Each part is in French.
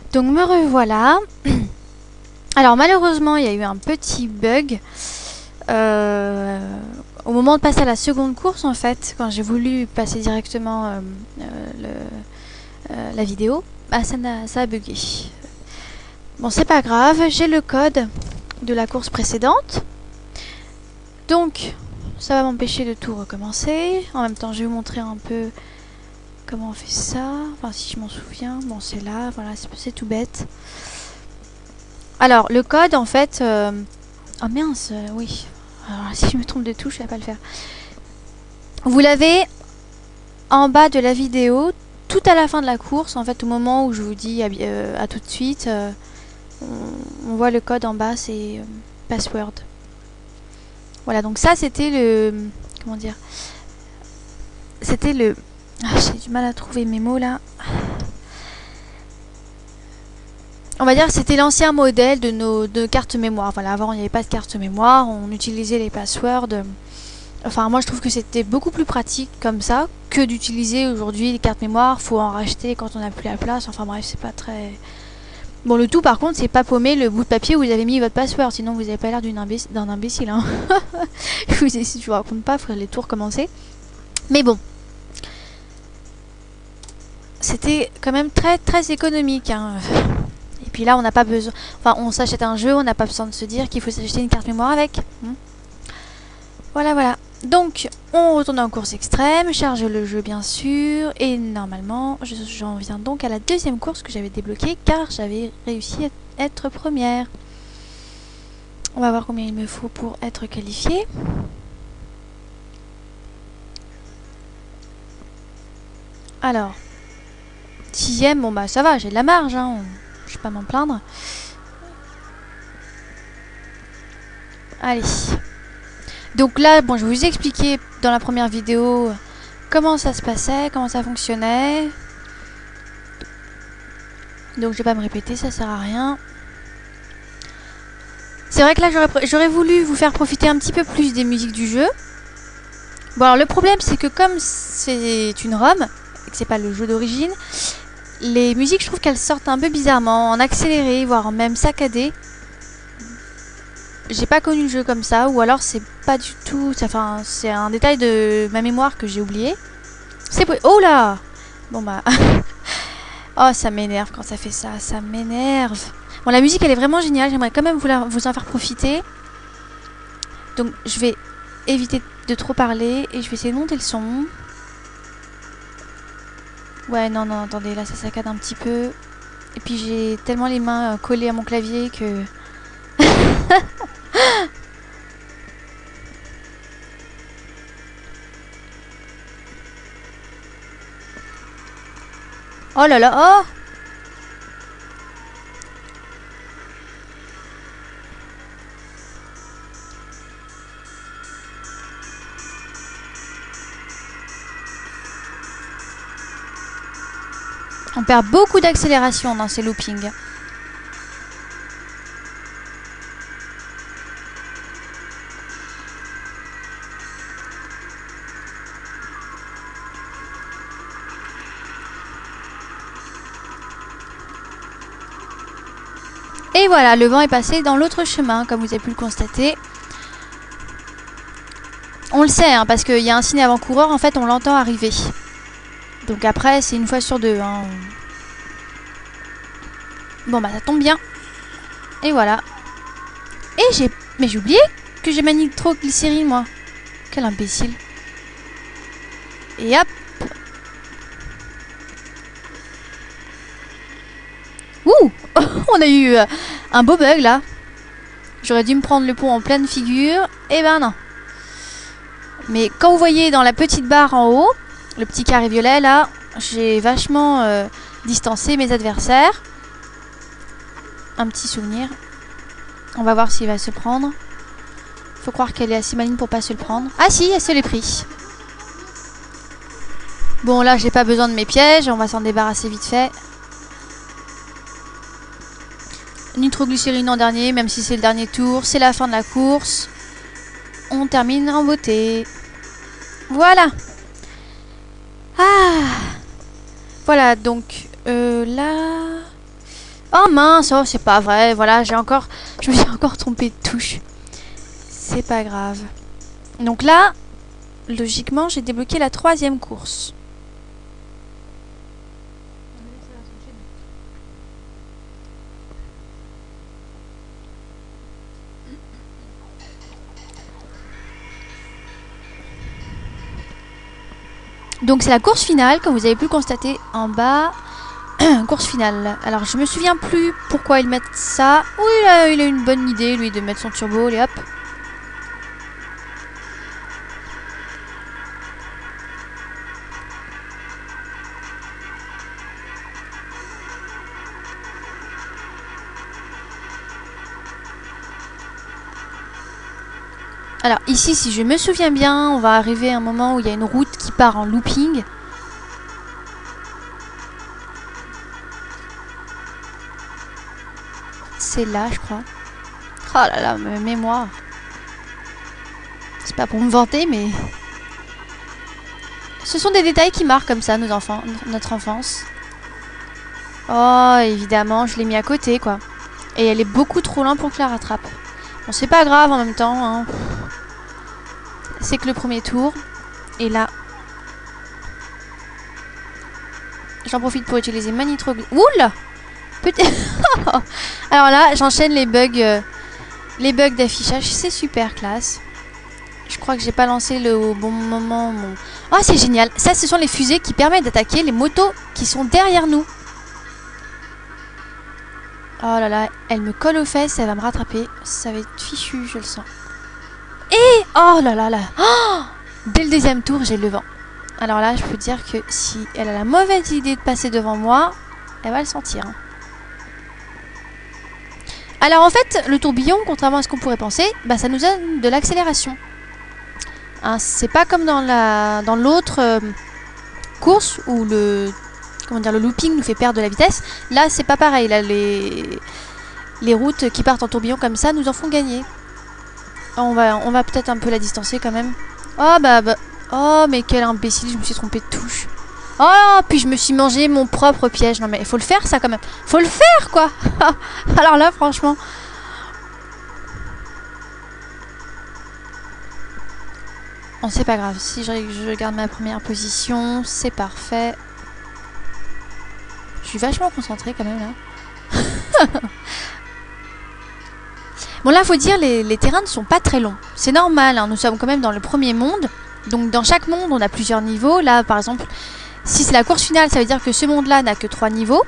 Donc me revoilà. Alors malheureusement il y a eu un petit bug au moment de passer à la seconde course en fait, quand j'ai voulu passer directement la vidéo, bah, ça a bugué. Bon c'est pas grave, j'ai le code de la course précédente. Donc ça va m'empêcher de tout recommencer. En même temps je vais vous montrer un peu comment on fait ça, enfin si je m'en souviens. Bon c'est là, voilà, c'est tout bête. Alors le code en fait oh mince, oui. Alors si je me trompe de touche, je vais pas le faire. Vous l'avez en bas de la vidéo, tout à la fin de la course, en fait au moment où je vous dis à tout de suite, on voit le code en bas, c'est password. Voilà, donc ça c'était le... Comment dire? C'était le... Ah, j'ai du mal à trouver mes mots là. On va dire que c'était l'ancien modèle de nos cartes mémoire. Voilà, avant il n'y avait pas de carte mémoire, on utilisait les passwords. Enfin, moi je trouve que c'était beaucoup plus pratique comme ça que d'utiliser aujourd'hui les cartes mémoire. Faut en racheter quand on n'a plus la place. Enfin bref, c'est pas très... Bon, le tout par contre, c'est pas paumer le bout de papier où vous avez mis votre password, sinon vous avez pas l'air d'un imbécile. Hein. Je vous raconte pas, il faudrait les tout recommencer. Mais bon. C'était quand même très très économique. Hein. Et puis là, on n'a pas besoin... Enfin, on s'achète un jeu, on n'a pas besoin de se dire qu'il faut s'acheter une carte mémoire avec. Voilà, voilà. Donc, on retourne en course extrême, charge le jeu bien sûr, et normalement, j'en viens donc à la deuxième course que j'avais débloquée, car j'avais réussi à être première. On va voir combien il me faut pour être qualifié. Alors, 6ème, bon bah ça va, j'ai de la marge, hein, je vais pas m'en plaindre. Allez. Donc là, bon, je vais vous expliquer dans la première vidéo comment ça se passait, comment ça fonctionnait. Donc je vais pas me répéter, ça sert à rien. C'est vrai que là, j'aurais voulu vous faire profiter un petit peu plus des musiques du jeu. Bon, alors le problème, c'est que comme c'est une ROM, et que c'est pas le jeu d'origine, les musiques, je trouve qu'elles sortent un peu bizarrement, en accéléré, voire même saccadé. J'ai pas connu le jeu comme ça, ou alors c'est pas du tout... Enfin, c'est un détail de ma mémoire que j'ai oublié. Oh là! Bon bah... Oh, ça m'énerve quand ça fait ça, ça m'énerve. Bon, la musique, elle est vraiment géniale, j'aimerais quand même vous en faire profiter. Donc, je vais éviter de trop parler, et je vais essayer de monter le son. Ouais, non, non, attendez, là, ça saccade un petit peu. Et puis, j'ai tellement les mains collées à mon clavier que... Oh là là, oh! On perd beaucoup d'accélération dans ces loopings. Et voilà, le vent est passé dans l'autre chemin, comme vous avez pu le constater. On le sait, hein, parce qu'il y a un signe avant-coureur, en fait, on l'entend arriver. Donc après, c'est une fois sur deux. Hein. Bon, bah ça tombe bien. Et voilà. Et mais j'ai oublié que j'ai ma nitroglycérine, moi. Quel imbécile. Et hop. Ouh. On a eu un beau bug, là. J'aurais dû me prendre le pont en pleine figure. Eh ben non. Mais quand vous voyez dans la petite barre en haut, le petit carré violet, là, j'ai vachement distancé mes adversaires. Un petit souvenir. On va voir s'il va se prendre. Faut croire qu'elle est assez maligne pour pas se le prendre. Ah si, elle se l'est pris. Bon, là, j'ai pas besoin de mes pièges. On va s'en débarrasser vite fait. Nitroglycérine en dernier, même si c'est le dernier tour. C'est la fin de la course. On termine en beauté. Voilà. Ah. Voilà, donc là... Oh mince, oh c'est pas vrai, voilà, je me suis encore trompée de touche. C'est pas grave. Donc là, logiquement, j'ai débloqué la 3e course. Donc c'est la course finale, comme vous avez pu le constater en bas. Course finale. Alors je me souviens plus pourquoi ils mettent ça. Oui, il a une bonne idée, lui, de mettre son turbo, allez hop. Alors ici, si je me souviens bien, on va arriver à un moment où il y a une route qui part en looping. C'est là, je crois. Oh là là, ma mémoire. C'est pas pour me vanter, mais... Ce sont des détails qui marquent comme ça nos enfants, notre enfance. Oh, évidemment, je l'ai mis à côté, quoi. Et elle est beaucoup trop loin pour que je la rattrape. Bon, c'est pas grave en même temps, hein. C'est que le premier tour. Et là... J'en profite pour utiliser ma nitro... Oula! Alors là, j'enchaîne les bugs d'affichage. C'est super classe. Je crois que j'ai pas lancé au bon moment. Oh, c'est génial. Ça, ce sont les fusées qui permettent d'attaquer les motos qui sont derrière nous. Oh là là, elle me colle aux fesses, elle va me rattraper. Ça va être fichu, je le sens. Et oh là là là. Oh, dès le 2e tour, j'ai le vent. Alors là, je peux dire que si elle a la mauvaise idée de passer devant moi, elle va le sentir. Hein. Alors en fait, le tourbillon, contrairement à ce qu'on pourrait penser, bah, ça nous donne de l'accélération. Hein, c'est pas comme dans l'autre course où le looping nous fait perdre de la vitesse. Là, c'est pas pareil. Là, les routes qui partent en tourbillon comme ça nous en font gagner. On va peut-être un peu la distancer quand même. Oh oh mais quel imbécile, je me suis trompée de touche. Oh, puis je me suis mangé mon propre piège. Non mais il faut le faire ça quand même. Faut le faire quoi. Alors là franchement. Bon c'est pas grave. Si je garde ma première position, c'est parfait. Je suis vachement concentrée quand même là. Bon là faut dire les terrains ne sont pas très longs. C'est normal, hein, nous sommes quand même dans le premier monde. Donc dans chaque monde on a plusieurs niveaux. Là par exemple... Si c'est la course finale, ça veut dire que ce monde-là n'a que 3 niveaux.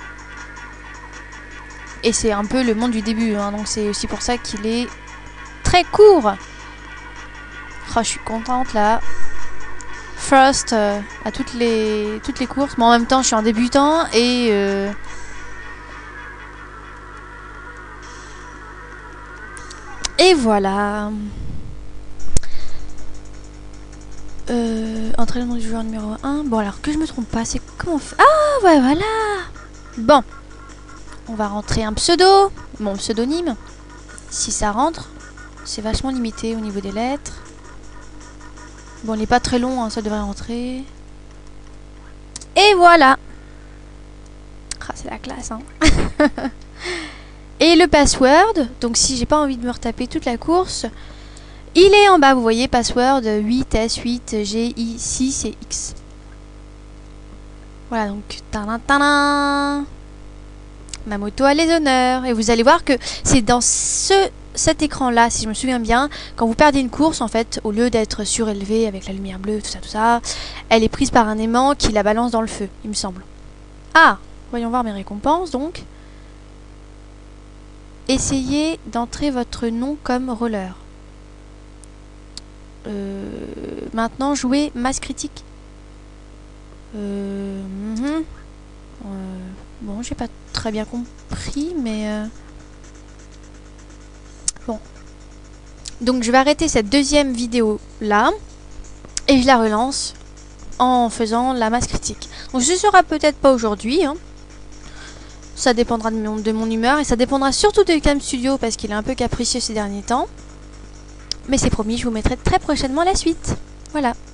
Et c'est un peu le monde du début, hein, donc c'est aussi pour ça qu'il est très court. Oh, je suis contente là. First à toutes les courses. Mais en même temps, je suis un débutant et... Et voilà. Entrer le nom du joueur numéro 1. Bon alors que je me trompe pas, c'est comment on fait... Ah ouais voilà. Bon. On va rentrer un pseudo. Mon pseudonyme. Si ça rentre. C'est vachement limité au niveau des lettres. Bon il est pas très long, hein, ça devrait rentrer. Et voilà. Ah c'est la classe hein. Et le password. Donc si j'ai pas envie de me retaper toute la course... Il est en bas, vous voyez, password 8S8 GI6 et X. Voilà, donc, tadam, ma moto a les honneurs. Et vous allez voir que c'est dans cet écran-là, si je me souviens bien, quand vous perdez une course, en fait, au lieu d'être surélevée avec la lumière bleue, tout ça, elle est prise par un aimant qui la balance dans le feu, il me semble. Ah, voyons voir mes récompenses, donc. Essayez d'entrer votre nom comme roller. Maintenant jouer masse critique. Bon j'ai pas très bien compris mais bon donc je vais arrêter cette deuxième vidéo là et je la relance en faisant la masse critique. Donc ce sera peut-être pas aujourd'hui hein. Ça dépendra de mon humeur et ça dépendra surtout de Cam Studio parce qu'il est un peu capricieux ces derniers temps. Mais c'est promis, je vous mettrai très prochainement la suite. Voilà.